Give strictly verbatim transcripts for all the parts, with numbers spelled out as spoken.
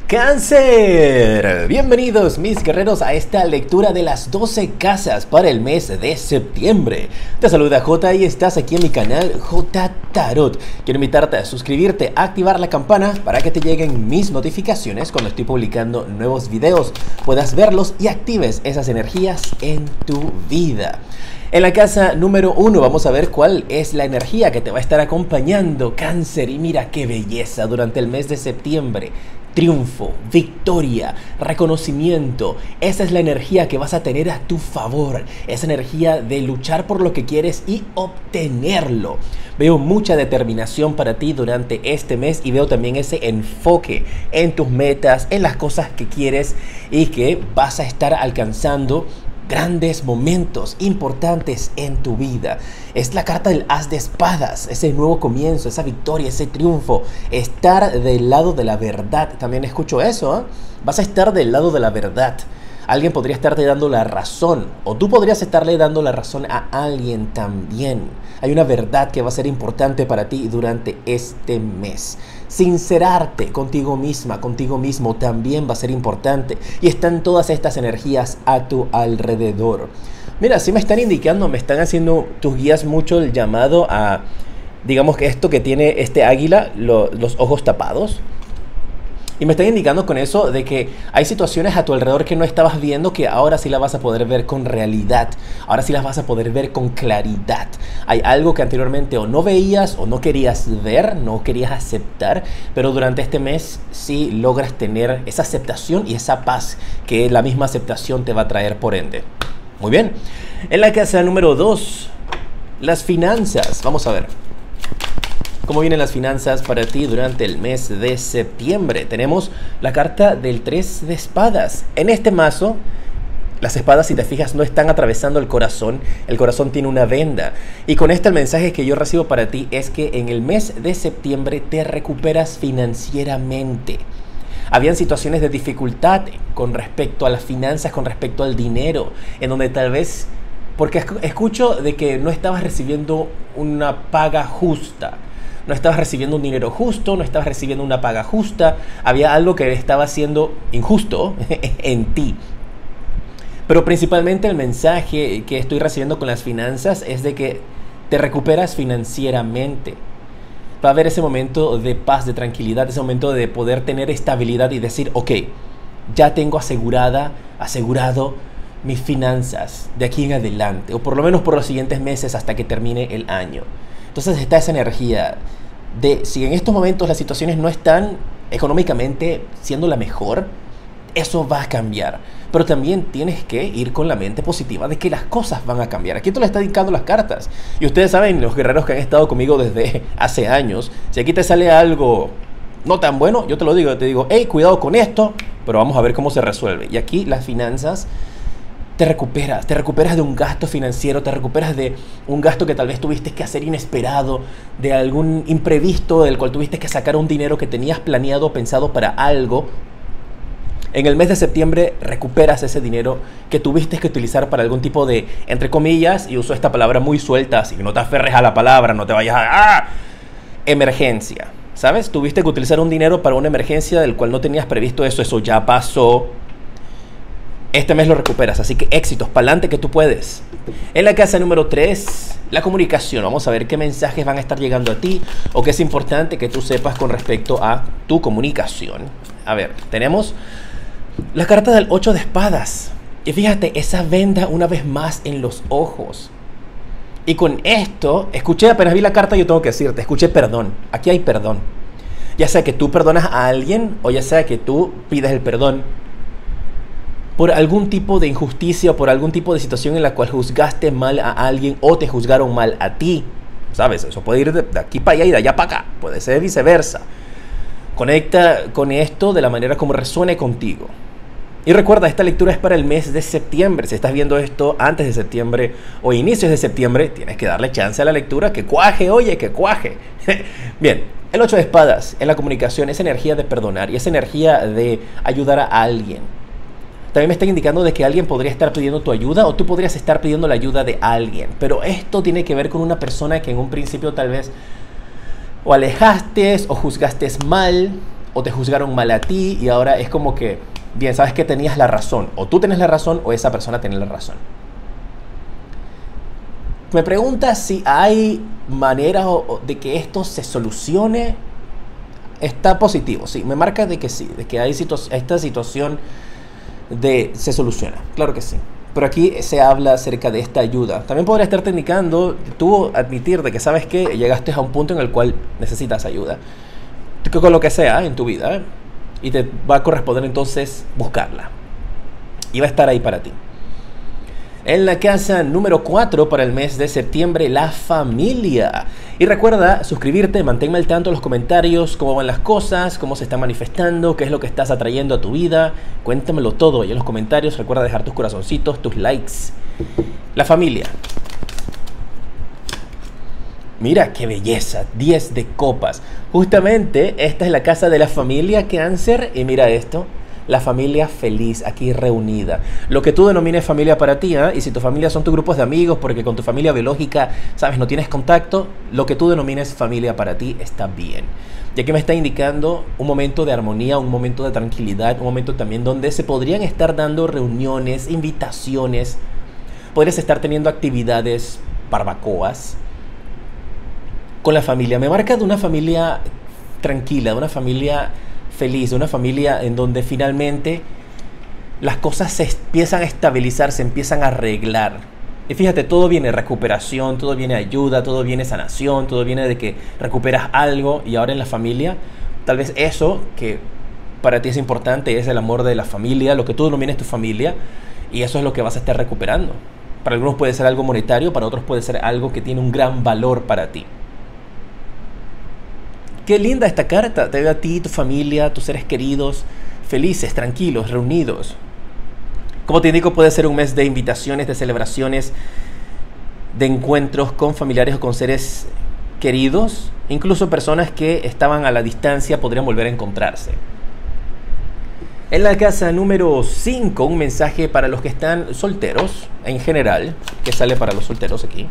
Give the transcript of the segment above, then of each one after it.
Cáncer, bienvenidos mis guerreros a esta lectura de las doce casas para el mes de septiembre. Te saluda J y estás aquí en mi canal J Tarot. Quiero invitarte a suscribirte, a activar la campana para que te lleguen mis notificaciones cuando estoy publicando nuevos videos, puedas verlos y actives esas energías en tu vida. En la casa número uno vamos a ver cuál es la energía que te va a estar acompañando, Cáncer, y mira qué belleza durante el mes de septiembre. Triunfo, victoria, reconocimiento, esa es la energía que vas a tener a tu favor, esa energía de luchar por lo que quieres y obtenerlo. Veo mucha determinación para ti durante este mes y veo también ese enfoque en tus metas, en las cosas que quieres y que vas a estar alcanzando grandes momentos importantes en tu vida. Es la carta del As de Espadas, ese nuevo comienzo, esa victoria, ese triunfo, estar del lado de la verdad. También escucho eso, ¿eh? Vas a estar del lado de la verdad. Alguien podría estarte dando la razón, o tú podrías estarle dando la razón a alguien también. Hay una verdad que va a ser importante para ti durante este mes. Sincerarte contigo misma, contigo mismo también va a ser importante. Y están todas estas energías a tu alrededor. Mira, si me están indicando, me están haciendo tus guías mucho el llamado a, digamos que esto que tiene este águila, lo, los ojos tapados. Y me están indicando con eso de que hay situaciones a tu alrededor que no estabas viendo que ahora sí las vas a poder ver con realidad. Ahora sí las vas a poder ver con claridad. Hay algo que anteriormente o no veías o no querías ver, no querías aceptar, pero durante este mes sí logras tener esa aceptación y esa paz que la misma aceptación te va a traer por ende. Muy bien. En la casa número dos, las finanzas. Vamos a ver cómo vienen las finanzas para ti durante el mes de septiembre. Tenemos la carta del tres de espadas. En este mazo, las espadas, si te fijas, no están atravesando el corazón. El corazón tiene una venda. Y con esto el mensaje que yo recibo para ti es que en el mes de septiembre te recuperas financieramente. Habían situaciones de dificultad con respecto a las finanzas, con respecto al dinero, en donde tal vez, porque escucho de que no estabas recibiendo una paga justa. No estabas recibiendo un dinero justo, no estabas recibiendo una paga justa. Había algo que estaba siendo injusto en ti. Pero principalmente el mensaje que estoy recibiendo con las finanzas es de que te recuperas financieramente. Va a haber ese momento de paz, de tranquilidad, ese momento de poder tener estabilidad y decir, ok, ya tengo asegurada, asegurado mis finanzas de aquí en adelante. O por lo menos por los siguientes meses hasta que termine el año. Entonces está esa energía de si en estos momentos las situaciones no están económicamente siendo la mejor, eso va a cambiar. Pero también tienes que ir con la mente positiva de que las cosas van a cambiar. Aquí te lo están indicando las cartas. Y ustedes saben, los guerreros que han estado conmigo desde hace años, si aquí te sale algo no tan bueno, yo te lo digo, yo te digo, hey, cuidado con esto, pero vamos a ver cómo se resuelve. Y aquí las finanzas te recuperas, te recuperas de un gasto financiero, te recuperas de un gasto que tal vez tuviste que hacer inesperado, de algún imprevisto del cual tuviste que sacar un dinero que tenías planeado, pensado para algo. En el mes de septiembre recuperas ese dinero que tuviste que utilizar para algún tipo de, entre comillas, y uso esta palabra muy suelta, así que no te aferres a la palabra, no te vayas a... ¡Ah! Emergencia, ¿sabes? Tuviste que utilizar un dinero para una emergencia del cual no tenías previsto eso, eso ya pasó. Este mes lo recuperas, así que éxitos, pa'lante que tú puedes. En la casa número tres, la comunicación. Vamos a ver qué mensajes van a estar llegando a ti o qué es importante que tú sepas con respecto a tu comunicación. A ver, tenemos la carta del ocho de espadas. Y fíjate, esa venda una vez más en los ojos. Y con esto, escuché, apenas vi la carta, yo tengo que decirte, escuché perdón. Aquí hay perdón. Ya sea que tú perdonas a alguien o ya sea que tú pides el perdón por algún tipo de injusticia o por algún tipo de situación en la cual juzgaste mal a alguien o te juzgaron mal a ti. ¿Sabes? Eso puede ir de, de aquí para allá y de allá para acá. Puede ser viceversa. Conecta con esto de la manera como resuene contigo. Y recuerda, esta lectura es para el mes de septiembre. Si estás viendo esto antes de septiembre o inicios de septiembre, tienes que darle chance a la lectura. Que cuaje, oye, que cuaje. Bien, el ocho de espadas en la comunicación es energía de perdonar y es energía de ayudar a alguien. También me está indicando de que alguien podría estar pidiendo tu ayuda o tú podrías estar pidiendo la ayuda de alguien. Pero esto tiene que ver con una persona que en un principio tal vez o alejaste o juzgaste mal o te juzgaron mal a ti y ahora es como que, bien, sabes que tenías la razón, o tú tienes la razón o esa persona tiene la razón. Me preguntas si hay manera de que esto se solucione. Está positivo, sí, me marca de que sí, de que hay situ esta situación de se soluciona, claro que sí. Pero aquí se habla acerca de esta ayuda. También podría estarte indicando, tú admitir de que sabes que llegaste a un punto en el cual necesitas ayuda, con lo que sea en tu vida, ¿eh? Y te va a corresponder entonces buscarla. Y va a estar ahí para ti. En la casa número cuatro para el mes de septiembre, la familia. Y recuerda suscribirte, manténme al tanto en los comentarios, cómo van las cosas, cómo se están manifestando, qué es lo que estás atrayendo a tu vida. Cuéntamelo todo ahí en los comentarios. Recuerda dejar tus corazoncitos, tus likes. La familia. Mira qué belleza, diez de copas. Justamente esta es la casa de la familia Cáncer. Y mira esto. La familia feliz, aquí reunida. Lo que tú denomines familia para ti, ¿eh? Y si tu familia son tus grupos de amigos, porque con tu familia biológica, sabes, no tienes contacto, lo que tú denomines familia para ti está bien. Y aquí me está indicando un momento de armonía, un momento de tranquilidad, un momento también donde se podrían estar dando reuniones, invitaciones. Podrías estar teniendo actividades, barbacoas, con la familia. Me marca de una familia tranquila, de una familia feliz, de una familia en donde finalmente las cosas se empiezan a estabilizar, se empiezan a arreglar. Y fíjate, todo viene recuperación, todo viene ayuda, todo viene sanación, todo viene de que recuperas algo. Y ahora en la familia, tal vez eso que para ti es importante es el amor de la familia, lo que tú denomines tu familia, y eso es lo que vas a estar recuperando. Para algunos puede ser algo monetario, para otros puede ser algo que tiene un gran valor para ti. Qué linda esta carta, te veo a ti, tu familia, tus seres queridos, felices, tranquilos, reunidos. Como te indico, puede ser un mes de invitaciones, de celebraciones, de encuentros con familiares o con seres queridos. Incluso personas que estaban a la distancia podrían volver a encontrarse. En la casa número cinco, un mensaje para los que están solteros, en general, que sale para los solteros aquí.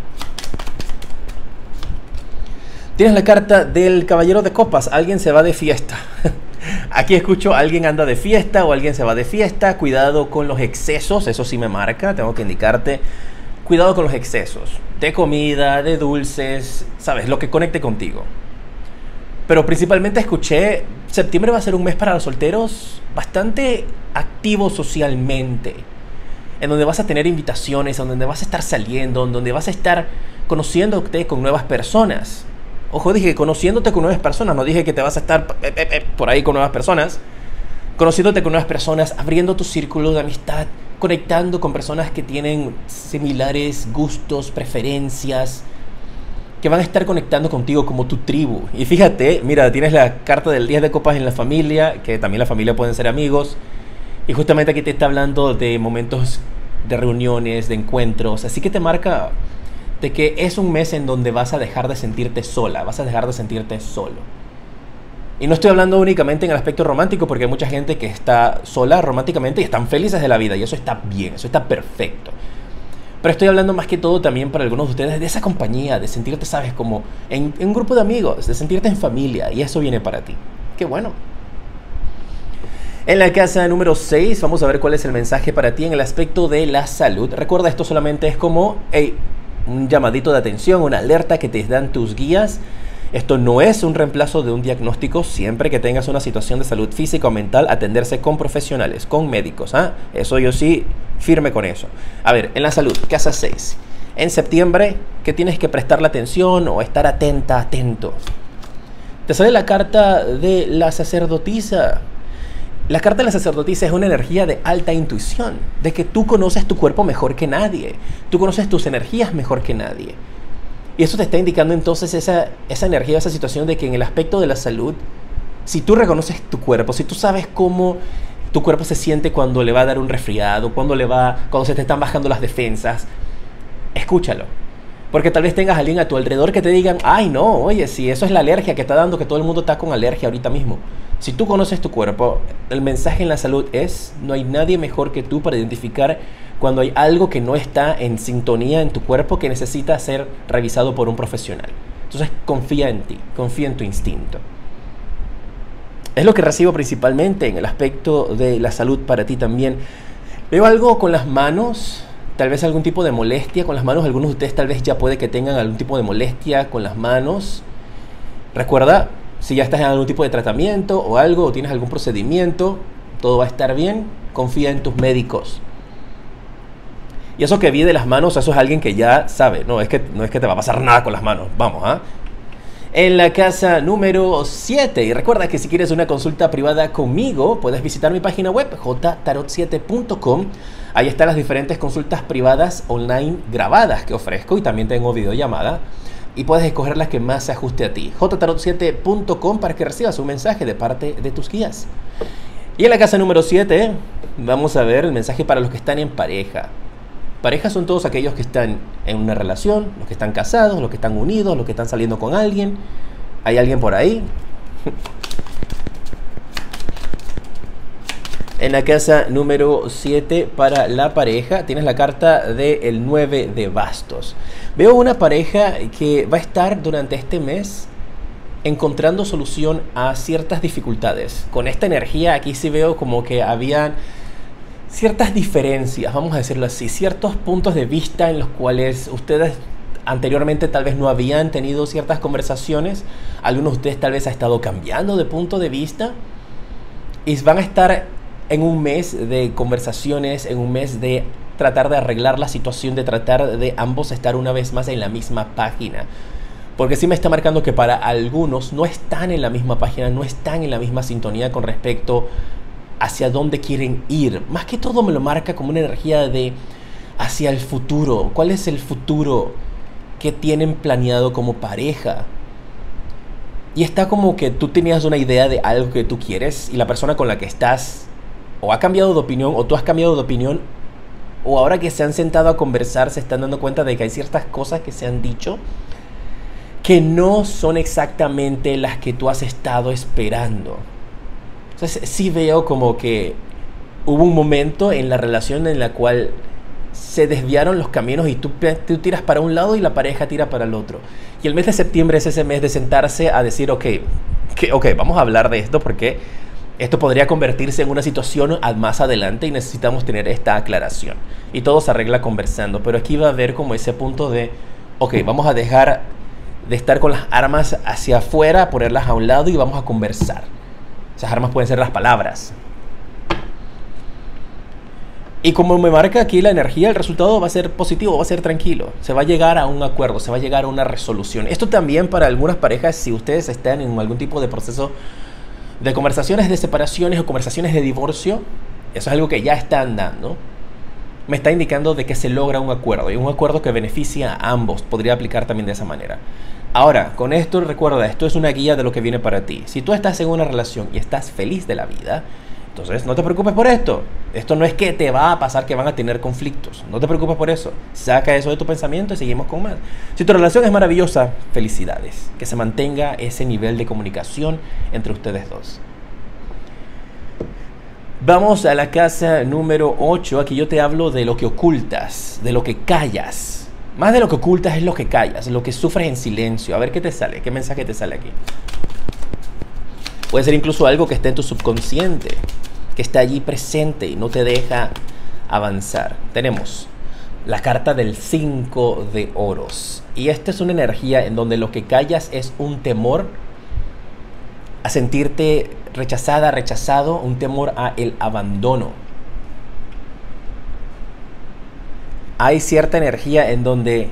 Tienes la carta del caballero de copas. Alguien se va de fiesta. Aquí escucho, alguien anda de fiesta o alguien se va de fiesta. Cuidado con los excesos. Eso sí me marca. Tengo que indicarte. Cuidado con los excesos. De comida, de dulces. Sabes, lo que conecte contigo. Pero principalmente escuché, septiembre va a ser un mes para los solteros bastante activo socialmente. En donde vas a tener invitaciones, en donde vas a estar saliendo, en donde vas a estar conociéndote con nuevas personas. Ojo, dije conociéndote con nuevas personas, no dije que te vas a estar eh, eh, eh, por ahí con nuevas personas. Conociéndote con nuevas personas, abriendo tu círculo de amistad, conectando con personas que tienen similares gustos, preferencias, que van a estar conectando contigo como tu tribu. Y fíjate, mira, tienes la carta del diez de copas en la familia, que también la familia pueden ser amigos. Y justamente aquí te está hablando de momentos de reuniones, de encuentros. Así que te marca de que es un mes en donde vas a dejar de sentirte sola, vas a dejar de sentirte solo. Y no estoy hablando únicamente en el aspecto romántico, porque hay mucha gente que está sola románticamente y están felices de la vida, y eso está bien, eso está perfecto. Pero estoy hablando más que todo también para algunos de ustedes de esa compañía, de sentirte, sabes, como en, en un grupo de amigos, de sentirte en familia, y eso viene para ti. Qué bueno. En la casa número seis, vamos a ver cuál es el mensaje para ti en el aspecto de la salud. Recuerda, esto solamente es como hey, un llamadito de atención, una alerta que te dan tus guías. Esto no es un reemplazo de un diagnóstico. Siempre que tengas una situación de salud física o mental, atenderse con profesionales, con médicos. ¿ah? Eso yo sí, firme con eso. A ver, en la salud, casa seis. En septiembre, ¿qué tienes que prestarle atención o estar atenta, atento? Te sale la carta de la sacerdotisa. La carta de la sacerdotisa es una energía de alta intuición, de que tú conoces tu cuerpo mejor que nadie, tú conoces tus energías mejor que nadie. Y eso te está indicando entonces esa, esa energía, esa situación de que en el aspecto de la salud, si tú reconoces tu cuerpo, si tú sabes cómo tu cuerpo se siente cuando le va a dar un resfriado, cuando, le va, cuando se te están bajando las defensas, escúchalo. Porque tal vez tengas a alguien a tu alrededor que te digan, ay no, oye, si eso es la alergia que está dando, que todo el mundo está con alergia ahorita mismo. Si tú conoces tu cuerpo, el mensaje en la salud es, no hay nadie mejor que tú para identificar cuando hay algo que no está en sintonía en tu cuerpo que necesita ser revisado por un profesional. Entonces confía en ti, confía en tu instinto. Es lo que recibo principalmente en el aspecto de la salud para ti también. Veo algo con las manos, tal vez algún tipo de molestia con las manos. Algunos de ustedes tal vez ya puede que tengan algún tipo de molestia con las manos. Recuerda, si ya estás en algún tipo de tratamiento o algo, o tienes algún procedimiento, todo va a estar bien. Confía en tus médicos. Y eso que vi de las manos, eso es alguien que ya sabe. No es que, no es que te va a pasar nada con las manos. Vamos, ¿ah? ¿eh? En la casa número siete. Y recuerda que si quieres una consulta privada conmigo, puedes visitar mi página web, j tarot siete punto com. Ahí están las diferentes consultas privadas online grabadas que ofrezco. Y también tengo videollamada. Y puedes escoger la que más se ajuste a ti. j tarot siete punto com para que recibas un mensaje de parte de tus guías. Y en la casa número siete, vamos a ver el mensaje para los que están en pareja. Parejas son todos aquellos que están en una relación, los que están casados, los que están unidos, los que están saliendo con alguien. ¿Hay alguien por ahí? En la casa número siete para la pareja tienes la carta del nueve de bastos. Veo una pareja que va a estar durante este mes encontrando solución a ciertas dificultades. Con esta energía aquí sí veo como que habían ciertas diferencias, vamos a decirlo así, ciertos puntos de vista en los cuales ustedes anteriormente tal vez no habían tenido ciertas conversaciones. Algunos de ustedes tal vez ha estado cambiando de punto de vista y van a estar en un mes de conversaciones, en un mes de tratar de arreglar la situación, de tratar de ambos estar una vez más en la misma página. Porque sí me está marcando que para algunos no están en la misma página, no están en la misma sintonía con respecto hacia dónde quieren ir. Más que todo me lo marca como una energía de hacia el futuro. ¿Cuál es el futuro que tienen planeado como pareja? Y está como que tú tenías una idea de algo que tú quieres y la persona con la que estás o ha cambiado de opinión o tú has cambiado de opinión, o ahora que se han sentado a conversar se están dando cuenta de que hay ciertas cosas que se han dicho que no son exactamente las que tú has estado esperando. Entonces sí veo como que hubo un momento en la relación en la cual se desviaron los caminos y tú, tú tiras para un lado y la pareja tira para el otro. Y el mes de septiembre es ese mes de sentarse a decir, ok, que, okay vamos a hablar de esto porque esto podría convertirse en una situación más adelante y necesitamos tener esta aclaración. Y todo se arregla conversando, pero aquí va a haber como ese punto de, ok, vamos a dejar de estar con las armas hacia afuera, ponerlas a un lado y vamos a conversar. Esas armas pueden ser las palabras. Y como me marca aquí la energía, el resultado va a ser positivo, va a ser tranquilo. Se va a llegar a un acuerdo, se va a llegar a una resolución. Esto también para algunas parejas, si ustedes están en algún tipo de proceso de conversaciones de separaciones o conversaciones de divorcio, eso es algo que ya están dando. Me está indicando de que se logra un acuerdo y un acuerdo que beneficia a ambos. Podría aplicar también de esa manera. Ahora, con esto recuerda, esto es una guía de lo que viene para ti. Si tú estás en una relación y estás feliz de la vida, entonces no te preocupes por esto. Esto no es que te va a pasar que van a tener conflictos. No te preocupes por eso. Saca eso de tu pensamiento y seguimos con más. Si tu relación es maravillosa, felicidades. Que se mantenga ese nivel de comunicación entre ustedes dos. Vamos a la casa número ocho. Aquí yo te hablo de lo que ocultas, de lo que callas. Más de lo que ocultas es lo que callas, lo que sufres en silencio. A ver qué te sale, qué mensaje te sale aquí. Puede ser incluso algo que esté en tu subconsciente, que está allí presente y no te deja avanzar. Tenemos la carta del cinco de oros. Y esta es una energía en donde lo que callas es un temor a sentirte rechazada, rechazado, un temor a el abandono. Hay cierta energía en donde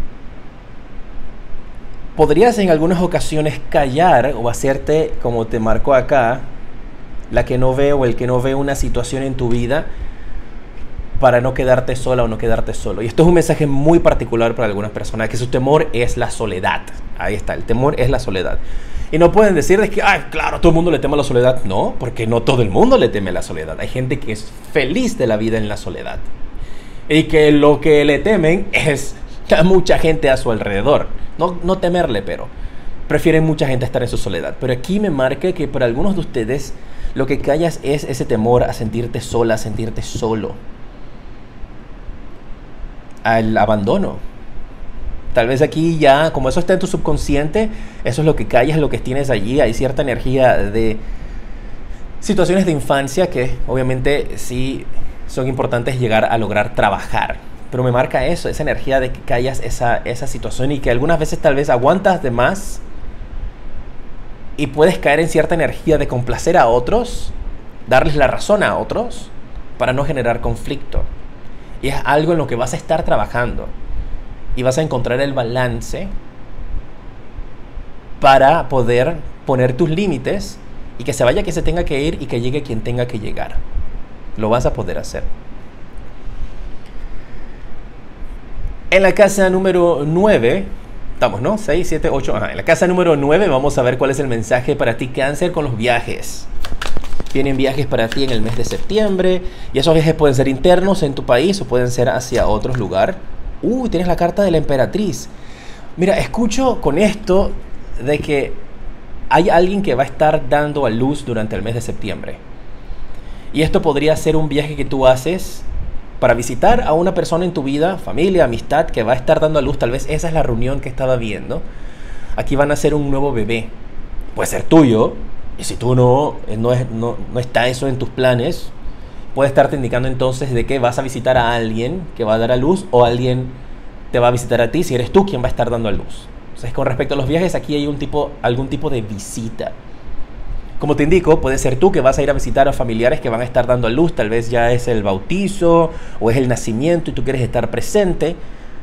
podrías en algunas ocasiones callar o hacerte, como te marcó acá, la que no ve o el que no ve una situación en tu vida para no quedarte sola o no quedarte solo. Y esto es un mensaje muy particular para algunas personas, que su temor es la soledad. Ahí está, el temor es la soledad. Y no pueden decir de que, ay, claro, todo el mundo le teme a la soledad. No, porque no todo el mundo le teme a la soledad. Hay gente que es feliz de la vida en la soledad. Y que lo que le temen es a mucha gente a su alrededor. No, no temerle, pero prefieren mucha gente estar en su soledad. Pero aquí me marca que para algunos de ustedes lo que callas es ese temor a sentirte sola, a sentirte solo. Al abandono. Tal vez aquí ya, como eso está en tu subconsciente, eso es lo que callas, lo que tienes allí. Hay cierta energía de situaciones de infancia que obviamente sí son importantes llegar a lograr trabajar. Pero me marca eso, esa energía de que callas esa, esa situación y que algunas veces tal vez aguantas de más y puedes caer en cierta energía de complacer a otros, darles la razón a otros para no generar conflicto. Y es algo en lo que vas a estar trabajando y vas a encontrar el balance para poder poner tus límites y que se vaya quien se tenga que ir y que llegue quien tenga que llegar. Lo vas a poder hacer. En la casa número nueve, estamos, ¿no? seis, siete, ocho, ajá. En la casa número nueve vamos a ver cuál es el mensaje para ti, Cáncer, con los viajes. Vienen viajes para ti en el mes de septiembre y esos viajes pueden ser internos en tu país o pueden ser hacia otro lugar. Uy, tienes la carta de la emperatriz. Mira, escucho con esto de que hay alguien que va a estar dando a luz durante el mes de septiembre. Y esto podría ser un viaje que tú haces para visitar a una persona en tu vida, familia, amistad, que va a estar dando a luz. Tal vez esa es la reunión que estaba viendo. Aquí van a hacer un nuevo bebé. Puede ser tuyo. Y si tú no, no, es, no, no está eso en tus planes, puede estarte indicando entonces de que vas a visitar a alguien que va a dar a luz o alguien te va a visitar a ti si eres tú quien va a estar dando a luz. Entonces, con respecto a los viajes, aquí hay un tipo, algún tipo de visita. Como te indico, puede ser tú que vas a ir a visitar a familiares que van a estar dando a luz. Tal vez ya es el bautizo o es el nacimiento y tú quieres estar presente.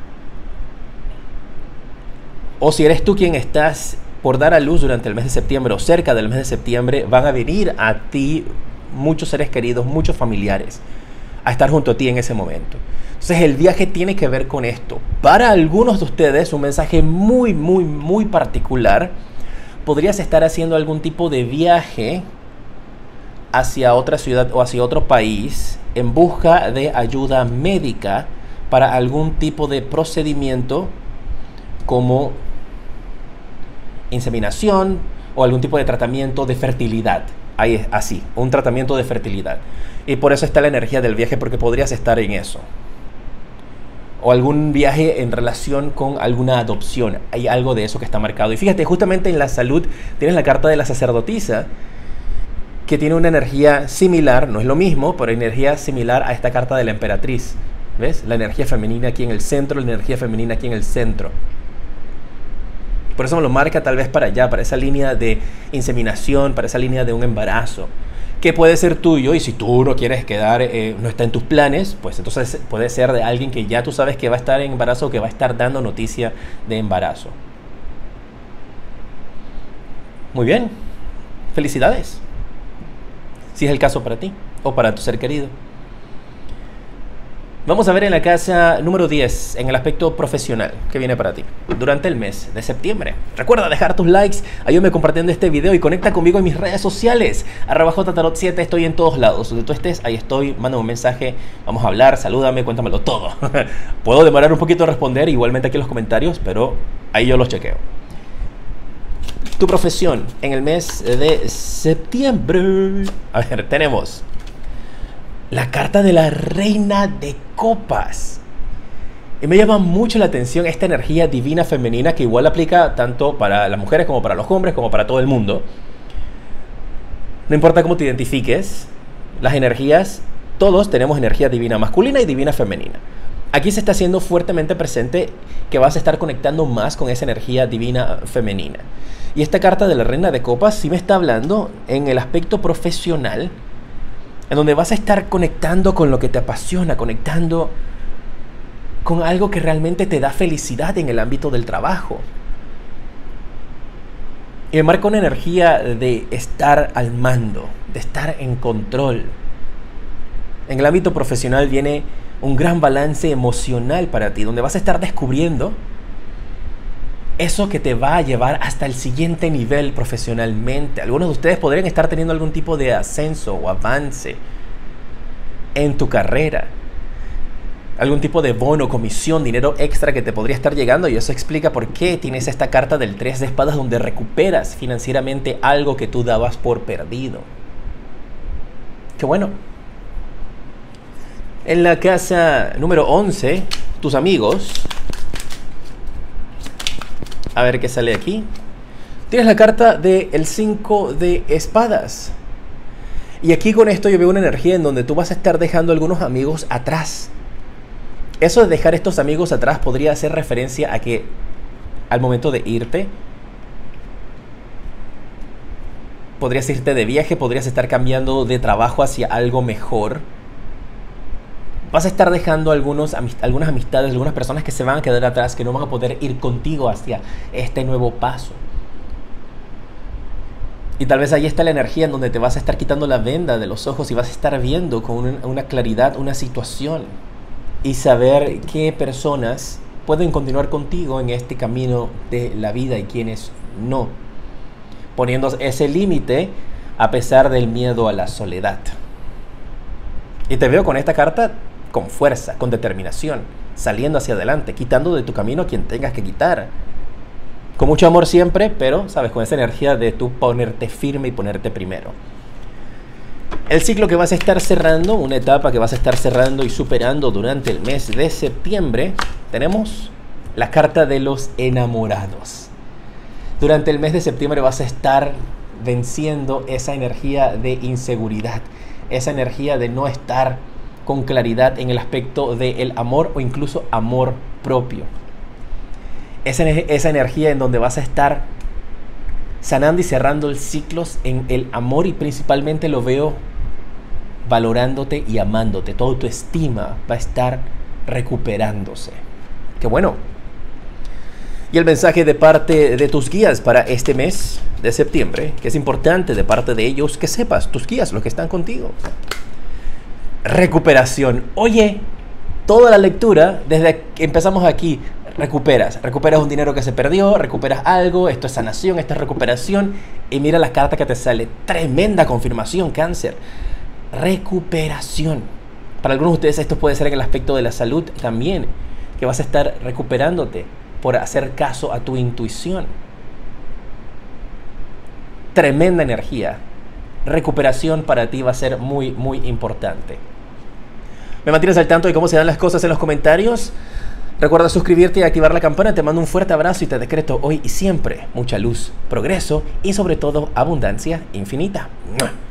O si eres tú quien estás por dar a luz durante el mes de septiembre o cerca del mes de septiembre, van a venir a ti muchos seres queridos, muchos familiares, a estar junto a ti en ese momento. Entonces el viaje tiene que ver con esto. Para algunos de ustedes, un mensaje muy, muy, muy particular. Podrías estar haciendo algún tipo de viaje hacia otra ciudad o hacia otro país en busca de ayuda médica para algún tipo de procedimiento como inseminación o algún tipo de tratamiento de fertilidad. Ahí es así, un tratamiento de fertilidad. Y por eso está la energía del viaje, porque podrías estar en eso. O algún viaje en relación con alguna adopción. Hay algo de eso que está marcado. Y fíjate, justamente en la salud tienes la carta de la sacerdotisa, que tiene una energía similar, no es lo mismo, pero energía similar a esta carta de la emperatriz. ¿Ves? La energía femenina aquí en el centro, la energía femenina aquí en el centro. Por eso me lo marca tal vez para allá, para esa línea de inseminación, para esa línea de un embarazo, que puede ser tuyo, y si tú no quieres quedar, eh, no está en tus planes, pues entonces puede ser de alguien que ya tú sabes que va a estar en embarazo o que va a estar dando noticia de embarazo. Muy bien, felicidades, si es el caso para ti o para tu ser querido. Vamos a ver en la casa número diez, en el aspecto profesional, que viene para ti durante el mes de septiembre. Recuerda dejar tus likes, ayúdame compartiendo este video y conecta conmigo en mis redes sociales. arroba J Tarot siete, estoy en todos lados. Donde tú estés, ahí estoy, mándame un mensaje, vamos a hablar, salúdame, cuéntamelo todo. Puedo demorar un poquito en responder, igualmente aquí en los comentarios, pero ahí yo los chequeo. Tu profesión en el mes de septiembre. A ver, tenemos la carta de la reina de copas. Y me llama mucho la atención esta energía divina femenina, que igual aplica tanto para las mujeres como para los hombres, como para todo el mundo. No importa cómo te identifiques, las energías, todos tenemos energía divina masculina y divina femenina. Aquí se está haciendo fuertemente presente que vas a estar conectando más con esa energía divina femenina. Y esta carta de la reina de copas sí me está hablando en el aspecto profesional, en donde vas a estar conectando con lo que te apasiona, conectando con algo que realmente te da felicidad en el ámbito del trabajo. Y me marca una energía de estar al mando, de estar en control. En el ámbito profesional viene un gran balance emocional para ti, donde vas a estar descubriendo eso que te va a llevar hasta el siguiente nivel profesionalmente. Algunos de ustedes podrían estar teniendo algún tipo de ascenso o avance en tu carrera. Algún tipo de bono, comisión, dinero extra que te podría estar llegando, y eso explica por qué tienes esta carta del tres de espadas, donde recuperas financieramente algo que tú dabas por perdido. Qué bueno. En la casa número once, tus amigos. A ver qué sale aquí. Tienes la carta del cinco de espadas. Y aquí con esto yo veo una energía en donde tú vas a estar dejando algunos amigos atrás. Eso de dejar estos amigos atrás podría hacer referencia a que al momento de irte, podrías irte de viaje, podrías estar cambiando de trabajo hacia algo mejor. Vas a estar dejando algunos, algunas amistades, algunas personas que se van a quedar atrás, que no van a poder ir contigo hacia este nuevo paso. Y tal vez ahí está la energía en donde te vas a estar quitando la venda de los ojos y vas a estar viendo con una, una claridad una situación y saber qué personas pueden continuar contigo en este camino de la vida y quiénes no, poniendo ese límite a pesar del miedo a la soledad. Y te veo con esta carta con fuerza, con determinación, saliendo hacia adelante, quitando de tu camino a quien tengas que quitar. Con mucho amor siempre, pero, sabes, con esa energía de tú ponerte firme y ponerte primero. El ciclo que vas a estar cerrando, una etapa que vas a estar cerrando y superando durante el mes de septiembre, tenemos la carta de los enamorados. Durante el mes de septiembre vas a estar venciendo esa energía de inseguridad, esa energía de no estar con claridad en el aspecto del amor o incluso amor propio. Esa, esa energía en donde vas a estar sanando y cerrando ciclos en el amor y principalmente lo veo valorándote y amándote. Tu autoestima va a estar recuperándose. ¡Qué bueno! Y el mensaje de parte de tus guías para este mes de septiembre, que es importante de parte de ellos que sepas, tus guías, los que están contigo. Recuperación. Oye, toda la lectura, desde que empezamos aquí, recuperas. Recuperas un dinero que se perdió, recuperas algo, esto es sanación, esto es recuperación. Y mira la carta que te sale. Tremenda confirmación, Cáncer. Recuperación. Para algunos de ustedes esto puede ser en el aspecto de la salud también, que vas a estar recuperándote por hacer caso a tu intuición. Tremenda energía. Recuperación para ti va a ser muy, muy importante. ¿Me mantienes al tanto de cómo se dan las cosas en los comentarios? Recuerda suscribirte y activar la campana. Te mando un fuerte abrazo y te decreto hoy y siempre mucha luz, progreso y sobre todo abundancia infinita. ¡Mua!